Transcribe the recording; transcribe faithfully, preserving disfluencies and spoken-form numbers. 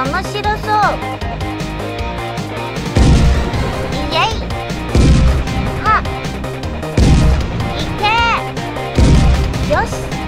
面白そう。イエイ。はっ、いけー。よし。